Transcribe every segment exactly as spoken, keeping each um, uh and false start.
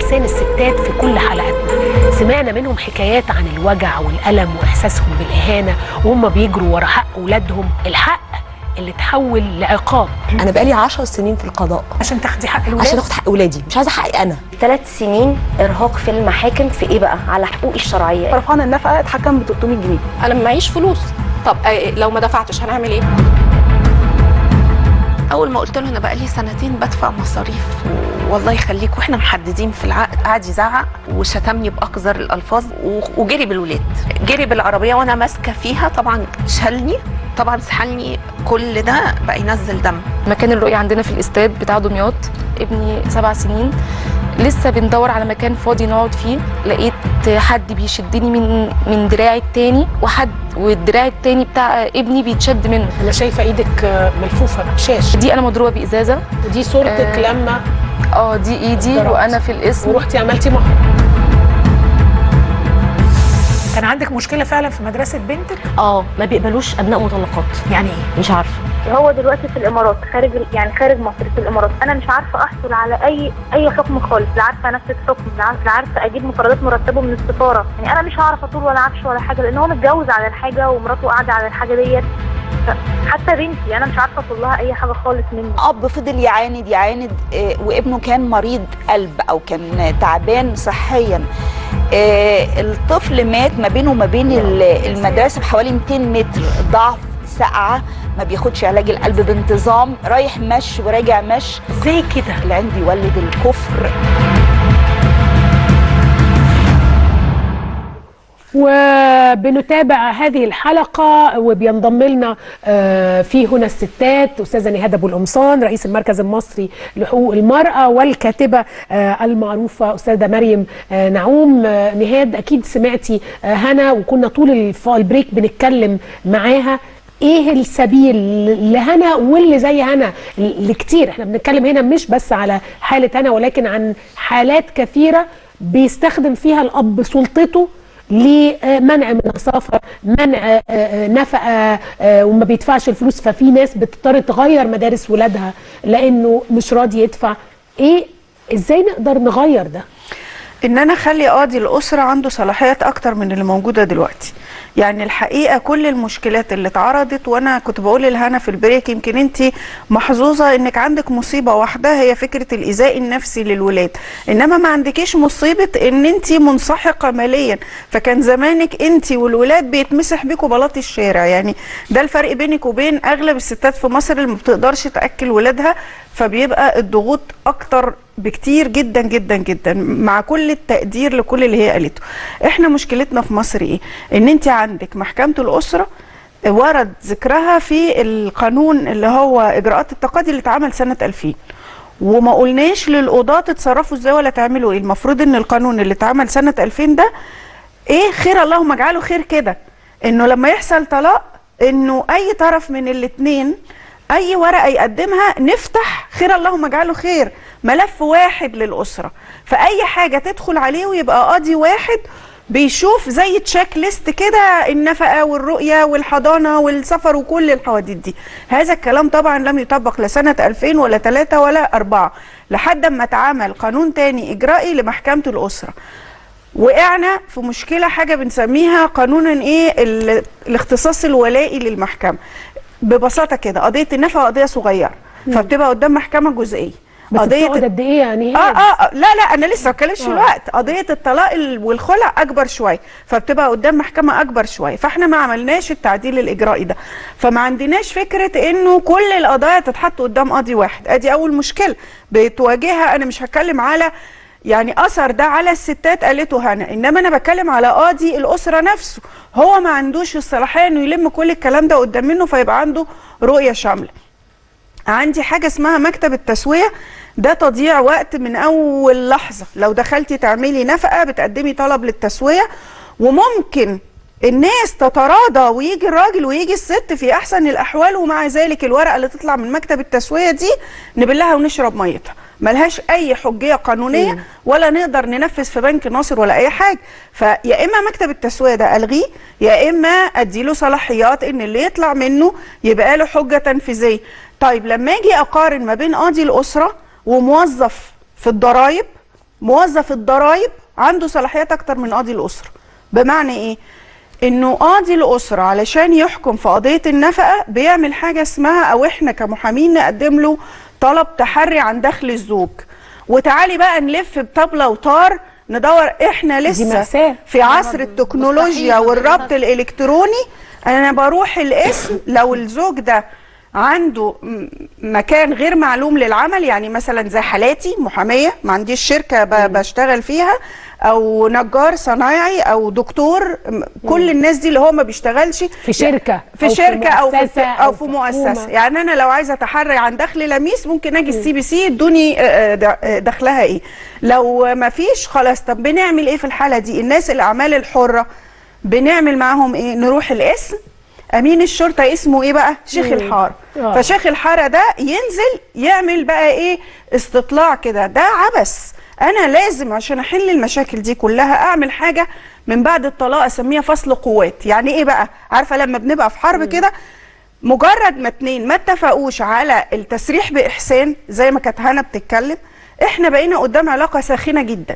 لسان الستات في كل حلقاتنا. سمعنا منهم حكايات عن الوجع والألم وإحساسهم بالإهانة وهم بيجروا ورا حق أولادهم، الحق اللي تحول لعقاب. انا بقالي عشر سنين في القضاء عشان تاخدي حق الولاد، عشان اخد حق اولادي، مش عايزه حقي انا. ثلاث سنين ارهاق في المحاكم في ايه بقى؟ على حقوقي الشرعيه. رفعنا النفقه اتحكم ب ثلاثمية جنيه. انا معيش فلوس، طب لو ما دفعتش هنعمل ايه؟ اول ما قلت له انا بقالي سنتين بدفع مصاريف والله يخليك واحنا محددين في العقد، قعد يزعق وشتمني باقذر الالفاظ وجري بالولاد، جري بالعربيه وانا ماسكه فيها، طبعا شالني، طبعا سحلني، كل ده بقى ينزل دم. مكان الرؤية عندنا في الاستاد بتاع دمياط، ابني سبع سنين، لسه بندور على مكان فاضي نقعد فيه. لقيت حد بيشدني من من دراعي التاني، وحد والدراع التاني بتاع ابني بيتشد منه. انا شايفه ايدك ملفوفه بشاش. دي انا مضروبه بازازه، ودي صورتك آه لما اه دي ايدي وانا في القسم، ورحتي عملتي محضر. كان عندك مشكله فعلا في مدرسه بنتك؟ اه ما بيقبلوش ابناء مطلقات. يعني ايه؟ مش عارفه. هو دلوقتي في الامارات، خارج يعني خارج مصر في الامارات، انا مش عارفه احصل على اي اي حكم خالص، لا عارفه انفذ حكم، لا عارفه اجيب مفردات مرتبه من السفاره، يعني انا مش هعرف اطول ولا عفش ولا حاجه، لان هو متجوز على الحاجه ومراته قاعده على الحاجه ديت. حتى بنتي انا مش عارفه اطول لها اي حاجه خالص مني. اب فضل يعاند يعاند وابنه كان مريض قلب او كان تعبان صحيا. الطفل مات ما بينه وما بين المدرسه بحوالي مئتين متر، ضعف، سقعه، ما بياخدش علاج القلب بانتظام، رايح مش وراجع مش. ازاي كده؟ العند بيولد الكفر. وبنتابع هذه الحلقة وبينضم لنا في هنا الستات أستاذة نهاد أبو القمصان، رئيس المركز المصري لحقوق المرأة، والكاتبة المعروفة أستاذة مريم نعوم. نهاد، أكيد سمعتي هنا وكنا طول البريك بنتكلم معاها، ايه السبيل لهنا واللي زي هنا لكتير؟ احنا بنتكلم هنا مش بس على حالة هنا ولكن عن حالات كثيرة بيستخدم فيها الأب سلطته لمنع من السفر، منع نفقه وما بيدفعش الفلوس، ففي ناس بتضطر تغير مدارس ولادها لانه مش راضي يدفع. ايه ازاي نقدر نغير ده؟ ان انا اخلي قاضي الاسره عنده صلاحيات اكتر من اللي موجوده دلوقتي. يعني الحقيقه كل المشكلات اللي اتعرضت، وانا كنت بقول لهنا في البريك يمكن انت محظوظه انك عندك مصيبه واحده هي فكره الايذاء النفسي للولاد، انما ما عندكيش مصيبه ان انت منسحقه ماليا، فكان زمانك انت والولاد بيتمسح بيكوا بلاط الشارع. يعني ده الفرق بينك وبين اغلب الستات في مصر اللي ما بتقدرش تاكل ولادها، فبيبقى الضغوط اكتر بكتير جدا جدا جدا، مع كل التقدير لكل اللي هي قالته. احنا مشكلتنا في مصر ايه؟ ان انت عندك محكمة الأسرة ورد ذكرها في القانون اللي هو إجراءات التقاضي اللي اتعمل سنة ألفين، وما قلناش للقضاة تتصرفوا ازاي ولا تعملوا ايه. المفروض ان القانون اللي اتعمل سنة ألفين ده ايه؟ خير اللهم اجعله خير كده، انه لما يحصل طلاق انه اي طرف من الاتنين اي ورقه يقدمها نفتح خير اللهم اجعله خير ملف واحد للاسره، فاي حاجه تدخل عليه ويبقى قاضي واحد بيشوف زي تشيك ليست كده النفقه والرؤيه والحضانه والسفر وكل الحواديت دي. هذا الكلام طبعا لم يطبق لا سنه ألفين ولا ثلاثة ولا أربعة، لحد ما اتعمل قانون تاني اجرائي لمحكمه الاسره. وقعنا في مشكله حاجه بنسميها قانون ايه؟ الاختصاص الولائي للمحكمه. ببساطه كده قضيه النفقه قضيه صغيره، فبتبقى قدام محكمه جزئيه. بس بتقعد قد ايه يعني؟ اه اه لا لا انا لسه ما اتكلمتش في الوقت. قضيه الطلاق والخلع اكبر شويه، فبتبقى قدام محكمه اكبر شويه، فاحنا ما عملناش التعديل الاجرائي ده، فما عندناش فكره انه كل القضايا تتحط قدام قاضي واحد. ادي اول مشكله بتواجهها. انا مش هتكلم على يعني اثر ده على الستات قالته هنا، انما انا بتكلم على قاضي الاسره نفسه، هو ما عندوش الصلاحيه انه يلم كل الكلام ده قدام منه فيبقى عنده رؤيه شامله. عندي حاجه اسمها مكتب التسويه، ده تضييع وقت من اول لحظه. لو دخلتي تعملي نفقه بتقدمي طلب للتسويه، وممكن الناس تتراضى ويجي الراجل ويجي الست في احسن الاحوال، ومع ذلك الورقه اللي تطلع من مكتب التسويه دي نبلها ونشرب ميتها، ملهاش اي حجيه قانونيه ولا نقدر ننفذ في بنك ناصر ولا اي حاجه. فيا اما مكتب التسويه ده الغيه، يا اما اديله صلاحيات ان اللي يطلع منه يبقى له حجه تنفيذيه. طيب لما اجي اقارن ما بين قاضي الاسره وموظف في الضرايب موظف الضرايب عنده صلاحيات اكتر من قاضي الاسره. بمعنى ايه؟ انه قاضي الاسره علشان يحكم في قضيه النفقه بيعمل حاجه اسمها، او احنا كمحامين نقدم له طلب تحري عن دخل الزوج، وتعالي بقى نلف بطبله وطار ندور. احنا لسه في عصر التكنولوجيا والربط الالكتروني. انا بروح الاسم لو الزوج ده عنده مكان غير معلوم للعمل، يعني مثلا زي حالاتي محاميه ما عنديش شركه بشتغل فيها، او نجار صنايعي، او دكتور، كل الناس دي اللي هو ما بيشتغلش في شركه في أو شركه في او في مؤسسة او في مؤسسه. يعني انا لو عايزه اتحري عن دخل لميس ممكن اجي السي بي سي ادوني دخلها ايه. لو ما فيش خلاص، طب بنعمل ايه في الحاله دي؟ الناس الاعمال الحره بنعمل معاهم ايه؟ نروح الاسم، امين الشرطه اسمه ايه بقى؟ شيخ الحاره. آه. فشيخ الحاره ده ينزل يعمل بقى ايه؟ استطلاع كده. ده عبث. انا لازم عشان احل المشاكل دي كلها اعمل حاجه من بعد الطلاق اسميها فصل قوات. يعني ايه بقى؟ عارفه لما بنبقى في حرب كده، مجرد ما اتنين ما اتفقوش على التسريح باحسان زي ما كانت هنا بتتكلم، احنا بقينا قدام علاقه ساخنه جدا.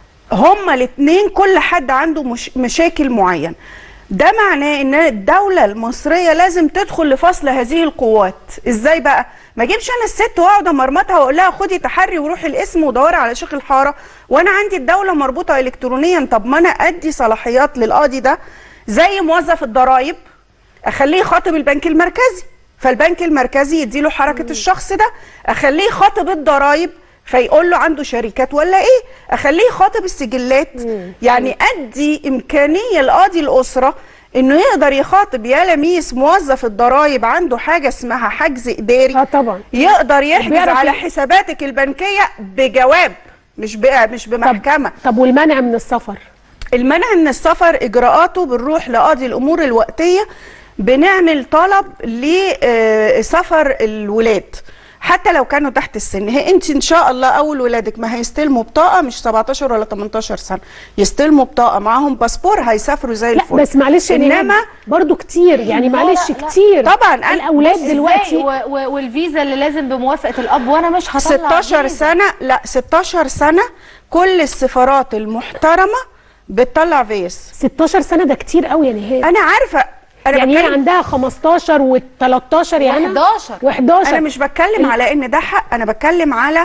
هما الاتنين كل حد عنده مش مشاكل معين. ده معناه ان الدوله المصريه لازم تدخل لفصل هذه القوات. ازاي بقى؟ ما اجيبش انا الست واقعد امرمطها واقول لها خدي تحري وروحي الاسم ودوري على شيخ الحاره وانا عندي الدوله مربوطه الكترونيا. طب ما انا ادي صلاحيات للقاضي ده زي موظف الضرايب، اخليه يخاطب البنك المركزي، فالبنك المركزي يدي له حركه مم. الشخص ده، اخليه يخاطب الضرايب فيقول له عنده شركات ولا ايه، اخليه يخاطب السجلات. مم. يعني ادي امكانيه لقاضي الاسره انه يقدر يخاطب يا لميس موظف الضرايب عنده حاجه اسمها حجز اداري. اه طبعا يقدر يحجز على حساباتك البنكيه بجواب، مش مش بمحكمه. طب, طب والمنع من السفر؟ المنع من السفر اجراءاته بنروح لقاضي الامور الوقتيه، بنعمل طلب لسفر الولاد حتى لو كانوا تحت السن. هي انت ان شاء الله اول ولادك ما هيستلموا بطاقه مش سبعتاشر ولا تمنتاشر سنه، يستلموا بطاقه معاهم باسبور هيسافروا زي الفل. لا بس معلش انما برضو كتير يعني معلش كتير طبعا الاولاد دلوقتي والفيزا اللي لازم بموافقه الاب وانا مش هطلع ستاشر سنه. لا ستاشر سنه كل السفارات المحترمه بتطلع فيز. ستاشر سنه ده كتير قوي يعني. هي انا عارفه أنا يعني هي عندها خمستاشر وتلتاشر يعني وحداشر وحداشر. انا مش بتكلم ال... على ان ده حق، انا بتكلم على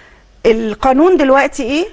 القانون دلوقتي ايه.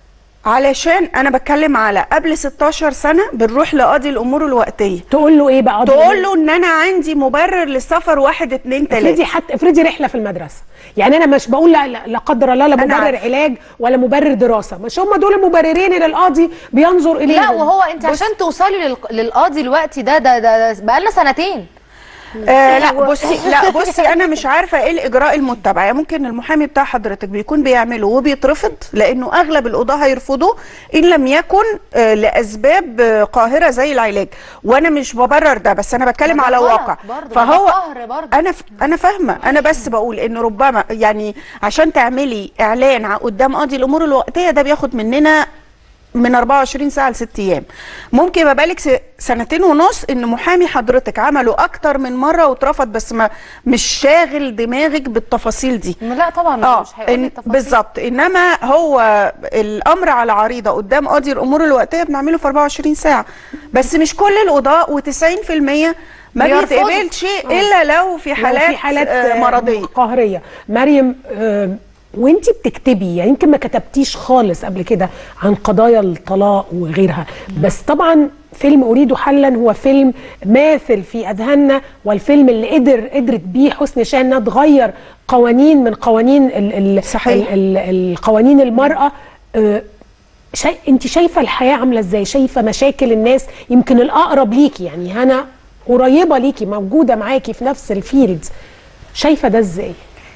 علشان انا بتكلم على قبل ستاشر سنه بنروح لقاضي الامور الوقتيه. تقول له ايه بقى؟ تقول له ان انا عندي مبرر للسفر واحد اتنين تلاته. افرضي حتى افرضي رحله في المدرسه، يعني انا مش بقول لا, لا قدر الله لا مبرر علاج ولا مبرر دراسه، مش هم دول المبررين اللي القاضي بينظر اليهم. لا وهو انت عشان توصلي للقاضي الوقتي ده ده ده, ده بقى لنا سنتين. آه لا بصي لا بصي انا مش عارفه ايه الاجراء المتبع. يعني ممكن المحامي بتاع حضرتك بيكون بيعمله وبيترفض، لانه اغلب القضاه هيرفضوه ان لم يكن آه لاسباب آه قاهره زي العلاج، وانا مش ببرر ده، بس انا بتكلم على واقع. فهو انا انا فاهمه، انا بس بقول ان ربما يعني عشان تعملي اعلان قدام قاضي الامور الوقتيه ده بياخد مننا من اربعة وعشرين ساعه لست ايام. ممكن يبقى بالك سنتين ونص ان محامي حضرتك عمله اكتر من مره واترفض، بس ما مش شاغل دماغك بالتفاصيل دي. لا طبعا آه مش هيقول التفاصيل بالظبط. انما هو الامر على عريضه قدام قاضي الامور الوقتيه بنعمله في اربعة وعشرين ساعه، بس مش كل القضاء وتسعين في المية ما بيتقبلش الا لو في حالات, في حالات آه مرضيه قهريه. مريم آه وانتي بتكتبي يعني يمكن ما كتبتيش خالص قبل كده عن قضايا الطلاق وغيرها، بس طبعا فيلم اريد حلا هو فيلم ماثل في اذهاننا، والفيلم اللي قدر قدرت بيه حسن شاه انها تغير قوانين من قوانين ال ال صحيح. ال ال القوانين المراه. آه شاي انت شايفه الحياه عامله ازاي؟ شايفه مشاكل الناس يمكن الاقرب ليكي، يعني هنا قريبه ليكي موجوده معاكي في نفس الفيلد، شايفه ده ازاي؟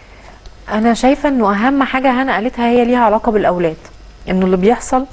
انا شايفه انه اهم حاجه هنا قالتها هي ليها علاقه بالاولاد. انه اللي بيحصل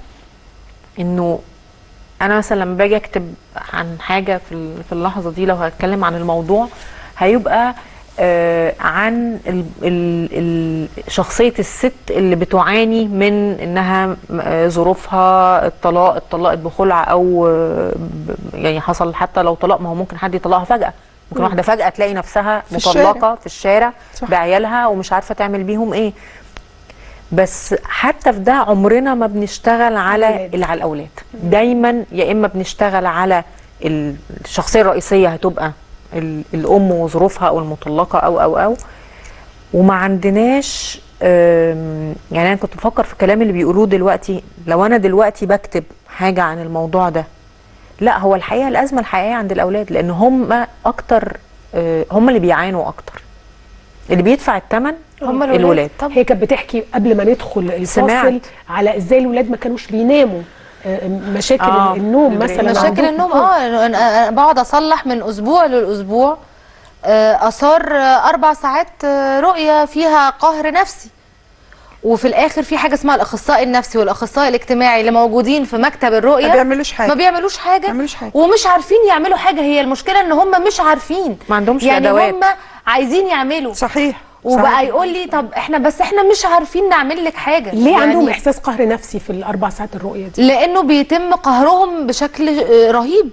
انه انا مثلا لما باجي اكتب عن حاجه في في اللحظه دي، لو هتكلم عن الموضوع هيبقى آه عن ال ال ال شخصيه الست اللي بتعاني من انها آه ظروفها الطلاق اتطلقت بخلع، او آه يعني حصل حتى لو طلاق، ما هو ممكن حد يطلقها فجاه، ممكن واحده فجاه تلاقي نفسها مطلقه في الشارع, في الشارع بعيالها ومش عارفه تعمل بيهم ايه. بس حتى في ده عمرنا ما بنشتغل على اللي على الاولاد. دايما يا اما بنشتغل على الشخصيه الرئيسيه هتبقى الام وظروفها او المطلقه او او او وما عندناش يعني. انا كنت بفكر في الكلام اللي بيقولوه دلوقتي، لو انا دلوقتي بكتب حاجه عن الموضوع ده، لا هو الحقيقه الازمه الحقيقيه عند الاولاد، لان هم اكتر، هم اللي بيعانوا اكتر، اللي بيدفع الثمن هم الولاد. هي كانت بتحكي قبل ما ندخل الفاصل على ازاي الولاد ما كانوش بيناموا، مشاكل آه. النوم مثلا. مشاكل النوم اه انا بقعد اصلح من اسبوع للاسبوع اثار اربع ساعات رؤيه فيها قهر نفسي، وفي الاخر في حاجه اسمها الاخصائي النفسي والاخصائي الاجتماعي اللي موجودين في مكتب الرؤيه ما بيعملوش حاجه ما بيعملوش حاجه, ما بيعملوش حاجة. ومش عارفين يعملوا حاجه. هي المشكله ان هم مش عارفين، ما عندهمش يعني ادوات، هم عايزين يعملوا صحيح. وبقى يقول لي طب احنا بس احنا مش عارفين نعمل لك حاجه. ليه يعني عندهم احساس قهر نفسي في الاربع ساعات الرؤيه دي؟ لانه بيتم قهرهم بشكل رهيب،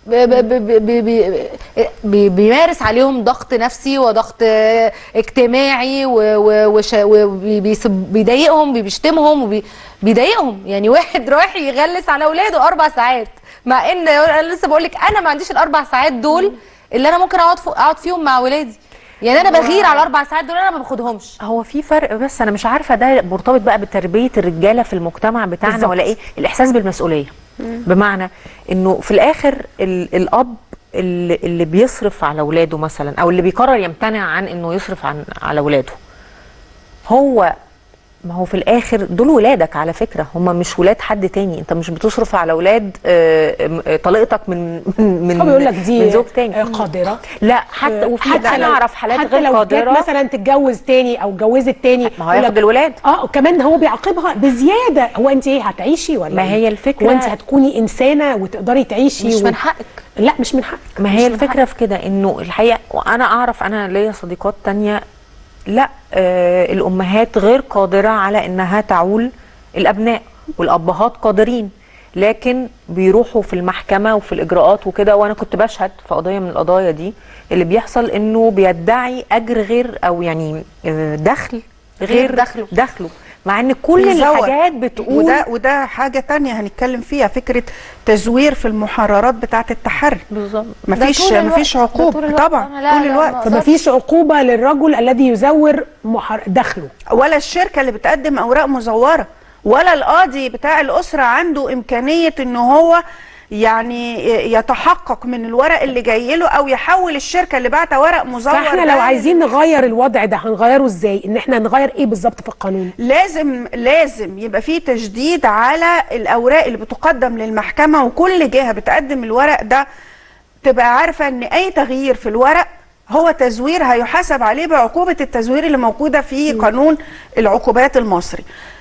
بيمارس عليهم ضغط نفسي وضغط اجتماعي وبيضايقهم، بيشتمهم وبيضايقهم. يعني واحد رايح يغلس على اولاده اربع ساعات، مع ان انا لسه بقول لك انا ما عنديش الاربع ساعات دول اللي انا ممكن اقعد اقعد فيهم مع اولادي. يعني انا بغير على الاربع ساعات دول، انا ما باخدهمش. هو في فرق، بس انا مش عارفه ده مرتبط بقى بتربيه الرجاله في المجتمع بتاعنا بالزبط. ولا ايه؟ الاحساس بالمسؤوليه. مم. بمعنى انه في الاخر الاب اللي, اللي بيصرف على اولاده مثلا، او اللي بيقرر يمتنع عن انه يصرف عن على اولاده، هو ما هو في الاخر دول ولادك على فكره، هم مش ولاد حد تاني. انت مش بتصرف على اولاد طليقتك من من هو بيقول لك دي من زوج تاني قادره. لا حتى وفي حتى انا اعرف حالات حتى غير لو قادره مثلا تتجوز تاني او اتجوزت تاني، ما هو هياخد الولاد. اه وكمان هو بيعاقبها بزياده. هو انت ايه هتعيشي ولا ما هي الفكره، وانت هتكوني انسانه وتقدري تعيشي مش و... من حقك. لا مش من حقك. ما هي الفكره في كده، انه الحقيقه وانا اعرف، انا ليا صديقات تانية لا آه الامهات غير قادره على انها تعول الابناء، والابهات قادرين، لكن بيروحوا في المحكمه وفي الاجراءات وكده. وانا كنت بشهد في قضيه من القضايا دي، اللي بيحصل انه بيدعي اجر غير، او يعني دخل غير, غير دخله دخله مع ان كل الحاجات بتقول. وده وده حاجه تانية هنتكلم فيها، فكره تزوير في المحررات بتاعه التحري. بالظبط. مفيش مفيش عقوبه طبعا طول الوقت. فمفيش عقوبه للرجل الذي يزور محر... دخله، ولا الشركه اللي بتقدم اوراق مزوره، ولا القاضي بتاع الاسره عنده امكانيه ان هو يعني يتحقق من الورق اللي جاي له، او يحول الشركه اللي بعت ورق مزور. فاحنا لو عايزين نغير الوضع ده هنغيره ازاي؟ ان احنا نغير ايه بالظبط في القانون؟ لازم لازم يبقى فيه تشديد على الاوراق اللي بتقدم للمحكمه، وكل جهه بتقدم الورق ده تبقى عارفه ان اي تغيير في الورق هو تزوير، هيحاسب عليه بعقوبه التزوير اللي موجوده في قانون العقوبات المصري.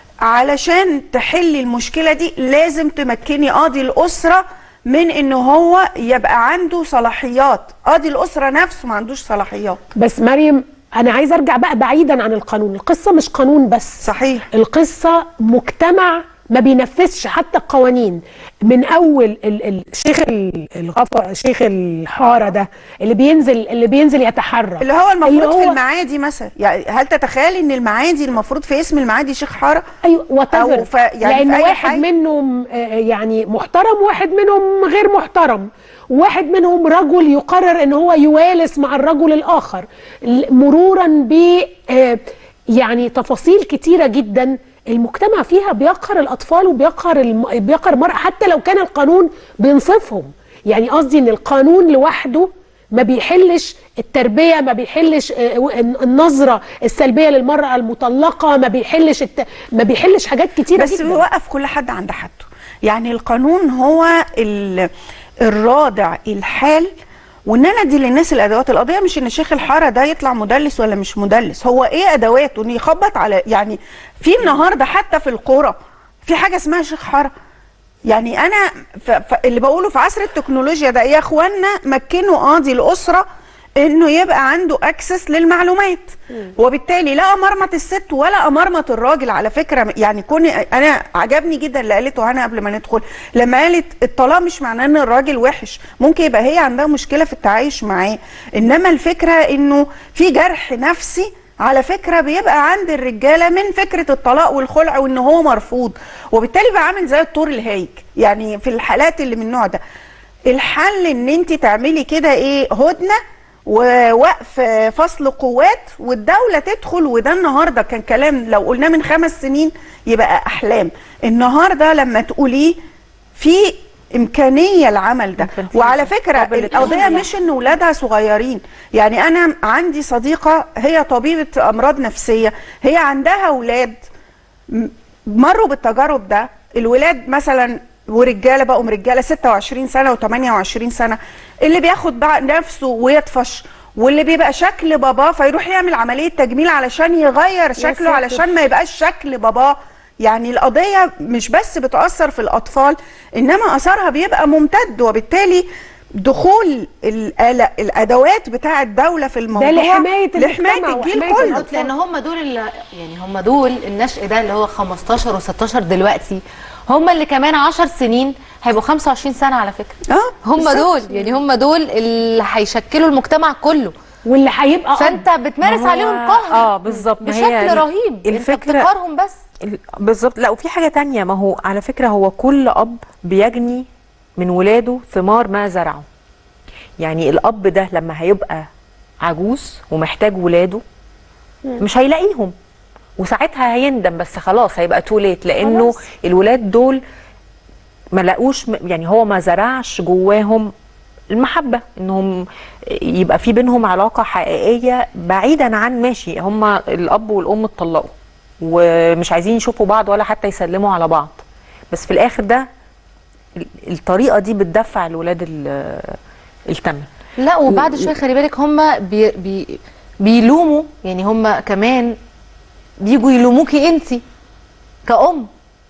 علشان تحلي المشكله دي لازم تمكني قاضي الاسره من انه هو يبقى عنده صلاحيات. قاضي الاسره نفسه ما عندوش صلاحيات. بس مريم انا عايزه ارجع بقى بعيدا عن القانون. القصه مش قانون بس، صحيح، القصه مجتمع ما بينفذش حتى القوانين. من اول الشيخ الغفر، شيخ الحاره ده اللي بينزل اللي بينزل يتحرى، اللي هو المفروض اللي هو في المعادي مثلا. يعني هل تتخيلي ان المعادي المفروض في اسم المعادي شيخ حاره؟ ايوه وتفر ف... يعني لان واحد حي... منهم يعني محترم، واحد منهم غير محترم، واحد منهم رجل يقرر ان هو يوالس مع الرجل الاخر، مرورا ب يعني تفاصيل كتيره جدا. المجتمع فيها بيقهر الاطفال وبيقهر الم... بيقهر المرأة حتى لو كان القانون بينصفهم. يعني قصدي ان القانون لوحده ما بيحلش التربيه، ما بيحلش النظره السلبيه للمرأة المطلقه، ما بيحلش الت... ما بيحلش حاجات كتيره بس جدا. بيوقف كل حد عند حده. يعني القانون هو ال... الرادع الحال، وان انا ادي للناس الادوات. القضيه مش ان شيخ الحاره ده يطلع مدلس ولا مش مدلس، هو ايه ادواته انه يخبط على. يعني في النهارده حتى في القرى في حاجه اسمها شيخ حاره. يعني انا ف... ف... اللي بقوله في عصر التكنولوجيا ده يا اخوانا، مكنوا قاضي الاسره انه يبقى عنده اكسس للمعلومات، وبالتالي لا امرمط الست ولا امرمط الراجل. على فكره يعني كوني انا عجبني جدا اللي قالته هنا قبل ما ندخل، لما قالت الطلاق مش معناه ان الراجل وحش، ممكن يبقى هي عندها مشكله في التعايش معاه، انما الفكره انه في جرح نفسي على فكره بيبقى عند الرجاله من فكره الطلاق والخلع وان هو مرفوض، وبالتالي بقى عامل زي الطور الهايج. يعني في الحالات اللي من النوع ده الحل ان انت تعملي كده ايه، هدنه ووقف فصل قوات والدوله تدخل. وده النهارده كان كلام لو قلناه من خمس سنين يبقى احلام، النهارده لما تقوليه في امكانيه العمل ده. وعلى فكره القضيه مش ان ولادها صغيرين، يعني انا عندي صديقه هي طبيبه امراض نفسيه، هي عندها ولاد مروا بالتجارب ده، الولاد مثلا ورجاله بقوا رجاله ستة وعشرين سنه وثمانية وعشرين سنه، اللي بياخد بقى نفسه ويطفش، واللي بيبقى شكل باباه فيروح يعمل عمليه تجميل علشان يغير شكله علشان ما يبقاش شكل باباه. يعني القضيه مش بس بتاثر في الاطفال، انما اثرها بيبقى ممتد، وبالتالي دخول الادوات بتاعه الدوله في الموضوع ده لحمايه لحمايه الجيل كله، لان هم دول اللي يعني هم دول النشء ده اللي هو خمستاشر وستاشر دلوقتي، هم اللي كمان عشر سنين هيبقوا خمسة وعشرين سنه على فكره. اه هم دول يعني هم دول اللي هيشكلوا المجتمع كله، واللي هيبقى فانت بتمارس عليهم قهر اه بالظبط بشكل رهيب. الفكره انت بتقهرهم بس بالظبط. لا وفي حاجه تانية، ما هو على فكره هو كل اب بيجني من ولاده ثمار ما زرعه. يعني الاب ده لما هيبقى عجوز ومحتاج ولاده مش هيلاقيهم، وساعتها هيندم، بس خلاص هيبقى توليت، لانه خلاص. الولاد دول ما لاقوش، يعني هو ما زرعش جواهم المحبه، انهم يبقى في بينهم علاقه حقيقيه، بعيدا عن ماشي هم الاب والام اتطلقوا ومش عايزين يشوفوا بعض ولا حتى يسلموا على بعض، بس في الاخر ده الطريقه دي بتدفع الولاد الثمن. لا وبعد و... شويه خلي بالك هم بي... بي... بيلوموا، يعني هم كمان بيجوا يلوموكي انت كأم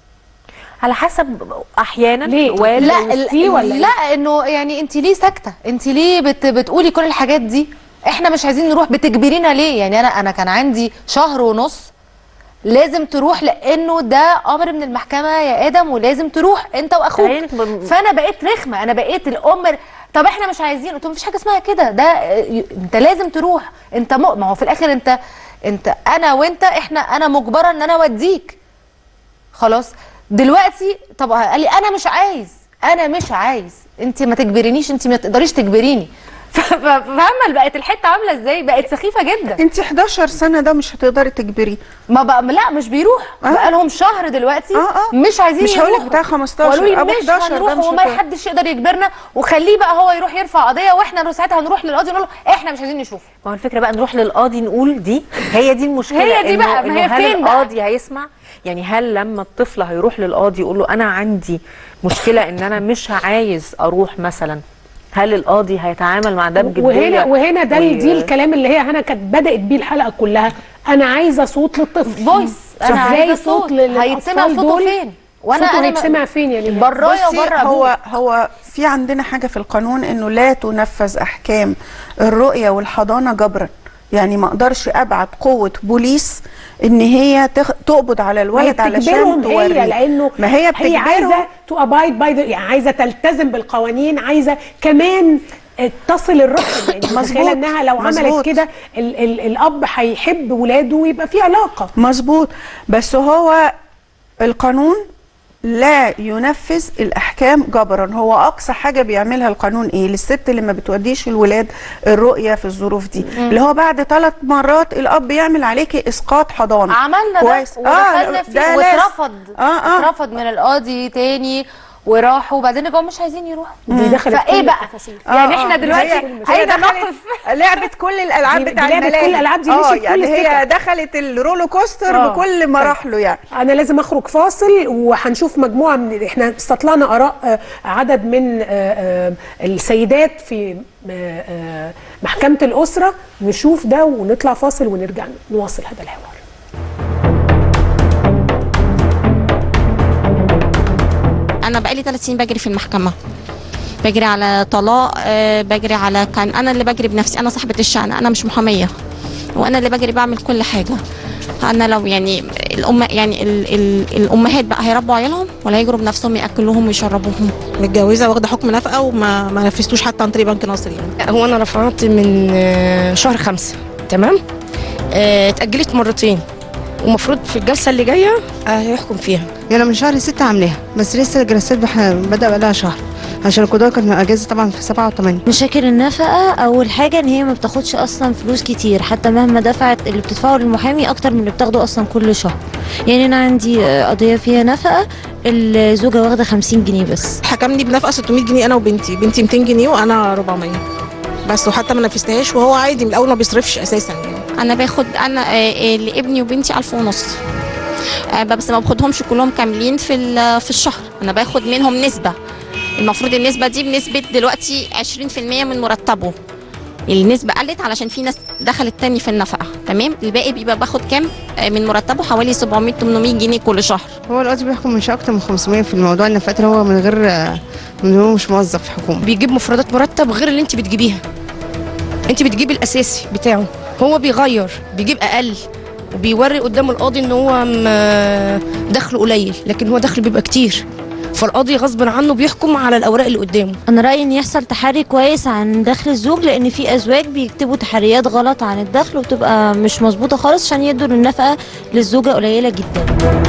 على حسب احيانا. ليه؟ لا ولا لا انه يعني انت ليه ساكته؟ انت ليه بت... بتقولي كل الحاجات دي؟ احنا مش عايزين نروح، بتجبرينا ليه؟ يعني انا انا كان عندي شهر ونص لازم تروح، لانه ده امر من المحكمه يا ادم ولازم تروح انت واخوك. فانا بقيت رخمه، انا بقيت الام. طب احنا مش عايزين، قلت مفيش حاجه اسمها كده، ده انت لازم تروح. انت م... ما هو في الاخر انت انت انا وانت احنا انا مجبره ان انا اوديك. خلاص دلوقتي طب قال لي انا مش عايز، انا مش عايز، انت ما تجبرينيش، انت ما تقدريش تجبريني. فاهمه بقت الحته عامله ازاي؟ بقت سخيفه جدا. انت حداشر سنه ده مش هتقدري تجبريه. ما بقى لا مش بيروح. آه. بقى لهم شهر دلوقتي. آه آه. مش عايزين مش هقول لك بتاع خمستاشر ابو حداشر ده مش، وما حدش يقدر يجبرنا، وخليه بقى هو يروح يرفع قضيه، واحنا ساعتها هنروح للقاضي نقول له احنا مش عايزين نشوفه. ما هو الفكره بقى نروح للقاضي نقول دي هي دي المشكله. هي دي بقى، ما هي فين بقى؟ القاضي هيسمع؟ يعني هل لما الطفل هيروح للقاضي يقول له انا عندي مشكله ان انا مش عايز اروح مثلا، هل القاضي هيتعامل مع ده بجديه؟ وهنا وهنا ده و... دي الكلام اللي هي هنا كانت بدات بيه الحلقه كلها. انا عايزه صوت للطفل، فويس، انا عايزه صوت هيتسمع صوته فين؟ وانا صوته هيتسمع فين؟ يعني برايا وبره هو هو في عندنا حاجه في القانون انه لا تنفذ احكام الرؤيه والحضانه جبرا. يعني ما اقدرش ابعت قوه بوليس ان هي تخ... تقبض على الولد علشان توريه، لانه ما هي هي عايزه تو ابايد باي، يعني عايزه تلتزم بالقوانين، عايزه كمان تصل الرحم. يعني متخيله انها لو مزبوط. عملت كده ال ال الاب هيحب ولاده ويبقى في علاقه. مظبوط، بس هو القانون لا ينفذ الاحكام جبرا. هو اقصى حاجه بيعملها القانون ايه للست اللي ما بتوديش الولاد الرؤيه في الظروف دي؟ مم. اللي هو بعد ثلاث مرات الاب يعمل عليكي اسقاط حضانه. عملنا كويس. ده ودخلنا آه فيه واترفض آه آه. اترفض من القاضي تاني وراحوا، وبعدين رجعوا مش عايزين يروحوا. دي دخلت فايه بقى؟ آه يعني احنا دلوقتي هي موقف لعبت كل الالعاب بتاع الملاهي، كل الالعاب دي اه يعني هي دخلت الرولو كوستر آه. بكل مراحله. يعني انا لازم اخرج فاصل، وهنشوف مجموعه من احنا استطلعنا اراء عدد من السيدات في محكمه الاسره، نشوف ده ونطلع فاصل ونرجع نواصل هذا الحوار. أنا بقالي ثلاث سنين بجري في المحكمة، بجري على طلاق، بجري على كان أنا اللي بجري بنفسي، أنا صاحبة الشأن، أنا مش محامية، وأنا اللي بجري بعمل كل حاجة. أنا لو يعني الأم يعني ال ال الأمهات بقى هيربوا عيالهم ولا هيجروا بنفسهم يأكلوهم ويشربوهم؟ متجوزة واخدة حكم نفقة وما ما نفذتوش حتى عن طريق بنك ناصر. يعني هو أنا رفعت من شهر خمسة، تمام؟ آه، اتأجلت مرتين، ومفروض في الجلسة اللي جاية آه، هيحكم فيها. يعني من شهر ستة عاملاها، بس لسه الجلسات بح- بدأ بقالها شهر، عشان القضاء كان اجازه طبعا في سبعة وثمانية. مشاكل النفقه اول حاجه ان هي ما بتاخدش اصلا فلوس كتير، حتى مهما دفعت اللي بتدفعه للمحامي اكتر من اللي بتاخده اصلا كل شهر. يعني انا عندي آه، قضيه فيها نفقه، الزوجه واخده خمسين جنيه بس. حكمني بنفقه ستمية جنيه انا وبنتي، بنتي ميتين جنيه وانا أربعمية بس، وحتى ما نفذتهاش، وهو عادي من الاول ما بيصرفش اساسا يعني. انا باخد انا آه، آه، لابني وبنتي ألف ونص، آه، بس ما باخدهمش كلهم كاملين في ال- في الشهر، انا باخد منهم نسبه. المفروض النسبه دي بنسبه دلوقتي عشرين في المية من مرتبه. النسبه قلت علشان في ناس دخلت تاني في النفقه، تمام؟ الباقي بيبقى باخد كام آه، من مرتبه؟ حوالي سبعمية تمنمية جنيه كل شهر. هو القاضي بيحكم مش اكتر من خمسمية في الموضوع النفقات، هو من غير من هو مش موظف حكومي. بيجيب مفردات مرتب غير اللي انت بتجيبيها، انت بتجيبي الاساسي بتاعه، هو بيغير بيجيب اقل، وبيوري قدام القاضي ان هو م- دخله قليل، لكن هو دخله بيبقى كتير، فالقاضي غصب عنه بيحكم على الاوراق اللي قدامه. انا رايي ان يحصل تحري كويس عن دخل الزوج، لان في ازواج بيكتبوا تحريات غلط عن الدخل وبتبقى مش مظبوطه خالص عشان يدوا النفقه للزوجه قليله جدا.